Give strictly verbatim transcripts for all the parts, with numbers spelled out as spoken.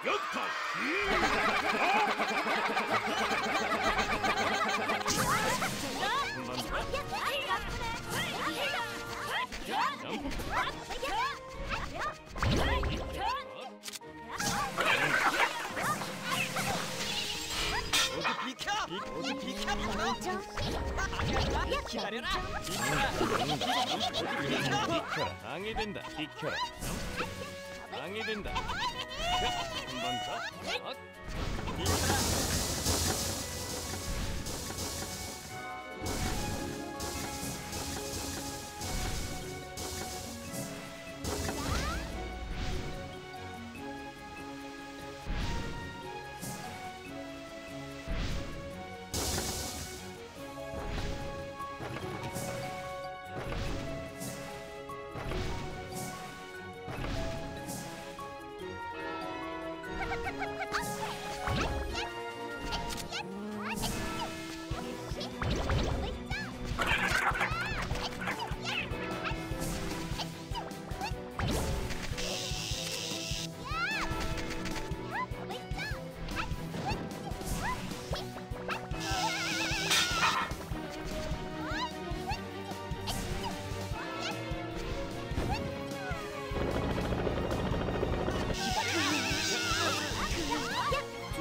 연타 모두 비켜! 모두 비켜! 기다려라! 비켜라. 방해된다. 비켜라. 방해된다. 한 번 더. 엇.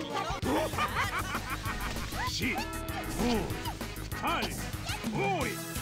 시, 오, 팔, 오리.